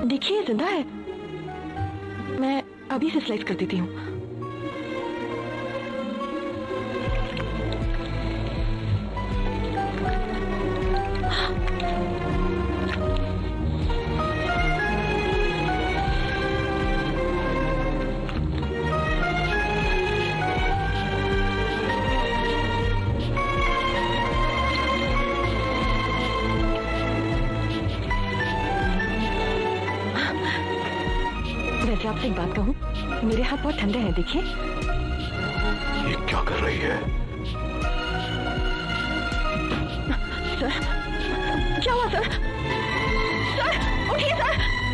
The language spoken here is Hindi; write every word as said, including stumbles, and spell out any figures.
देखिए जिंदा है। मैं अभी से स्लाइड कर देती हूँ। वैसे आपसे एक बात कहूँ, मेरे हाथ बहुत ठंडे हैं, देखिए। ये क्या कर रही है? सर, क्या हुआ सर? सर, उठिए सर।